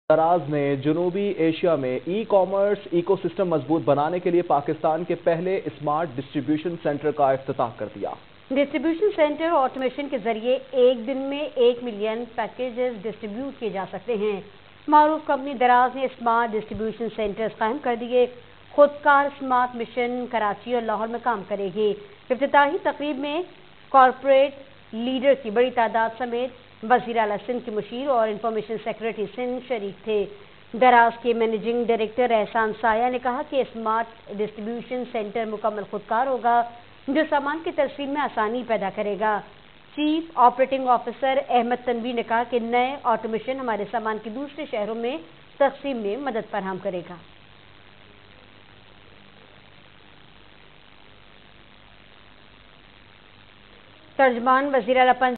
दराज ने जनूबी एशिया में ई-कॉमर्स इकोसिस्टम मजबूत बनाने के लिए पाकिस्तान के पहले स्मार्ट डिस्ट्रीब्यूशन सेंटर का इफ्तिताह कर दिया। डिस्ट्रीब्यूशन सेंटर ऑटोमेशन के जरिए एक दिन में 1 मिलियन पैकेजेस डिस्ट्रीब्यूट किए जा सकते हैं। मारूफ कंपनी दराज ने स्मार्ट डिस्ट्रीब्यूशन सेंटर्स कायम कर दिए। खुदकार स्मार्ट मिशन कराची और लाहौर में काम करेगी। इफ्तिताही तकरीब में कॉरपोरेट लीडर की बड़ी तादाद समेत वज़ीर आला सिंध के मुशीर और इंफॉर्मेशन सेक्रेटरी सिंध शरीक थे। दराज के मैनेजिंग डायरेक्टर एहसान साया ने कहा कि स्मार्ट डिस्ट्रीब्यूशन सेंटर मुकम्मल खुदकार होगा, जो सामान की तस्लीम में आसानी पैदा करेगा। Chief operating officer Ahmad Tanveer ने कहा कि नए ऑटोमेशन हमारे सामान की दूसरे शहरों में तकसीम में मदद फराहम करेगा। तर्जमान वज़ीर आला